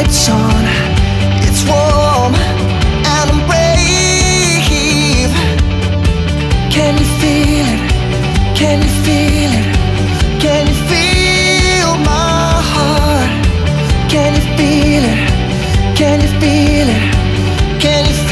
lights on. It's warm and I'm brave. Can you feel it? Can you feel it? Can you feel my heart? Can you feel it? Can you feel it? Can you feel it?